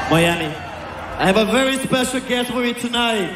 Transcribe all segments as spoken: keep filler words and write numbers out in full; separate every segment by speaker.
Speaker 1: Miami. I have a very special guest with me tonight.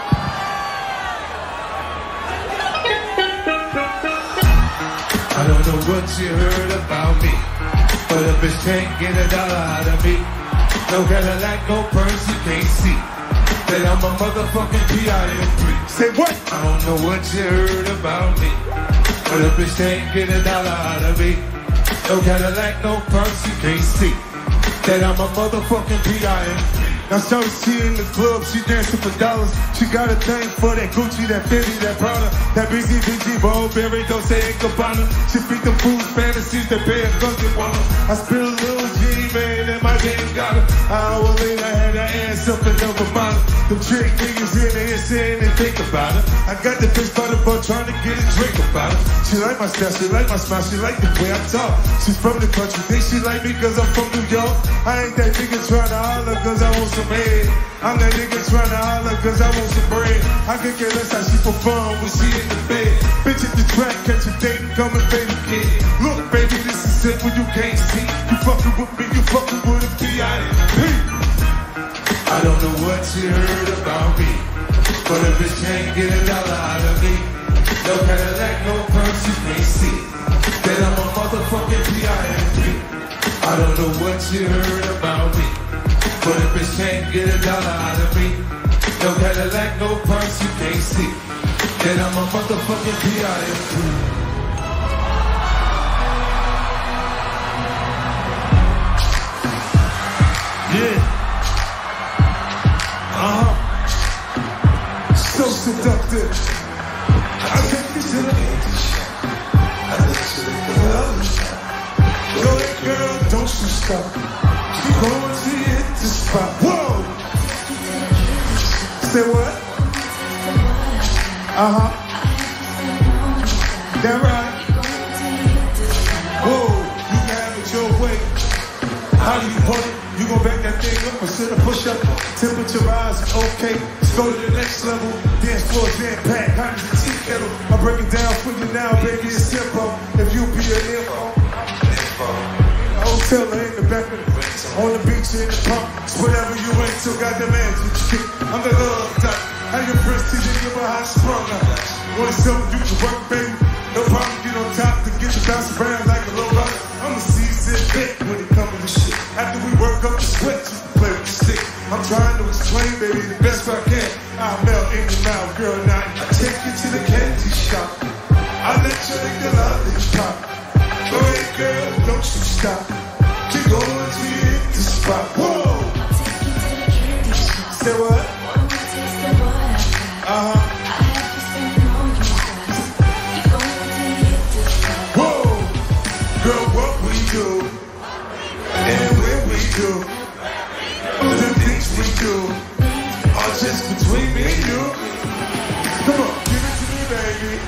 Speaker 2: I don't know what you heard about me, but a bitch can't get a dollar out of me. No Cadillac, no purse, you can't see that I'm a motherfucking P I M three. Say what? I don't know what you heard about me, but a bitch can't get a dollar out of me. No Cadillac, no purse, you can't see that I'm a motherfucking P I M three. Now shorty, she in the club, she dancing for dollars. She got a thing for that Gucci, that Fendi, that Prada, that B G B G, Burberry, Dolce and Gabbana. She feed them fools fantasies, that pay a cousin wanna. I spill a little G, man, and my game got her. An hour later, I had her ass up and over mine. The trick niggas in the ear saying they think about her. I got the bitch by the butt trying to get a drink about her. She like my style, she like my smile, she like the way I talk. She's from the country, think she like me cause I'm from New York. I ain't that nigga trying to holler cause I want some head. I'm that nigga trying to holler cause I want some bread. I could get less how she perform when she in the bed. Bitch at the track, catch a date, come and baby kid. Look baby, this is simple, you can't see. You fucking with me, you fucking with a P I M P. I don't know what you heard about me, but a bitch can't get a dollar out of me. No Cadillac, no purse, you can't see that I'm a motherfucking P I M P. I don't know what you heard about me, but a bitch can't get a dollar out of me. No Cadillac, no purse, you can't see that I'm a motherfucking P I M P. Yeah. Uh-huh. So seductive. I take you to the edge. I let you lick the love. Go ahead, girl, don't you stop. Keep going till you hit the spot. Whoa! Say what? Uh-huh. That right? Whoa, you can have it your way. How do you put it? You gon' back that thing up instead of push up. Temperature rise, okay. Let's go to the next level. Dance floor jam packed, hot as a tea kettle. I break it down for you now, baby, it's simple. If you be an info, a hotel in the back of the on the beach in the park. It's whatever you ain't still got the magic. I'm the love type. How your prestige and your behind sprung up. Want something you can work, baby? No problem, get on top to get the bounce around like a low rock. I'm a seasoned vet when it comes to shit. After we work up the sweat, you can play with the stick. I'm trying to explain, baby, the best I can. I'll melt in your mouth, girl, now I take you to the candy shop. I let you lick the lollipop. Go ahead, girl, don't you stop. Keep going till you hit the spot. Whoa! Say what? Uh-huh. Girl, what we do, and where we do, the things we do, are just between me and you. Come on, give it to me, baby.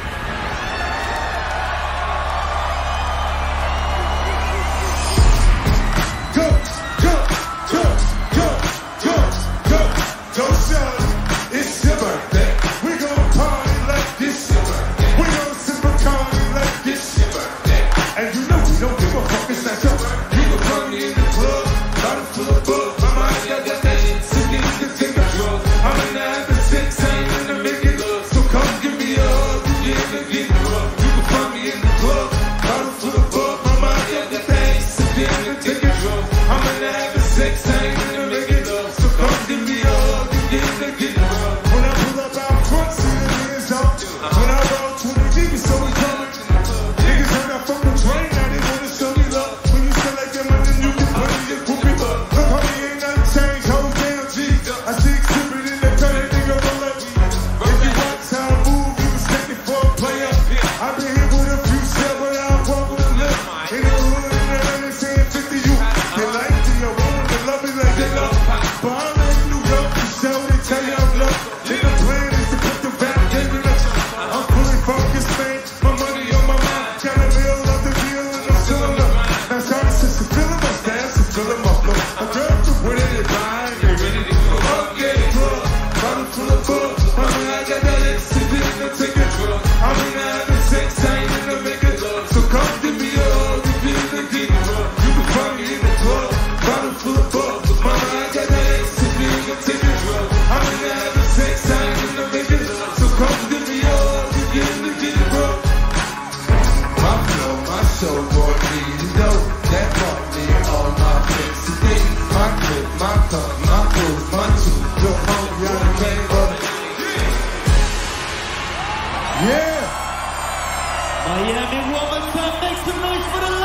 Speaker 2: Go, go, go, go, go, go, go, son, it's your birthday. We gon' party like this your birthday. We gon' sip a party like this your birthday. And you know we don't give a fuck, it's not your birthday. You can find me in the club, bottle full of bug. My mind got that thing, sick and you can take a drug. I'm in the having sex, I ain't in the making love. So come give me a hug, you get in the getting rough. You can find me in the club, bottle full of bug. My mind got that thing, sick and you can take a drug. I'm in the having sex, I ain't in the making love. So come give me a hug, you get in the getting rough. When I pull up out front, see the niggas up. When I roll twenty G B, so we coming. Niggas heard I fuck with Dre, now they wanna show me love. When you feel like them, then you can put in your groupie up. Look, homie, ain't nothing changed, hold down, G. I see exhibit in the cut, that nigga roll up. If you watch how I move, you mistake it for a player. I've been here with a few sell, but I don't walk with a lip. In the hood, in the hood, they saying fifty you. They like to your room, they love me like they love. But I'm in New York, you show, they tell you I'm love. Nigga plan is to put the rap game in the I'm fully focused, man. My money on my mind. Trying to build up the deal and I'm still in love. Now trying to sit to fill them up, dance to fill them up. Look, I drove to win it in mind. They ready to go up, get it drunk. Bottle full of bug. I mean, I got that exit, then take a drug. I mean, I having sex, I ain't in the making love. So come give me a hug, you get in the getting rough. You can find me in the club, bottle full of bug. My Yeah.
Speaker 1: Miami one more time. Make some noise for the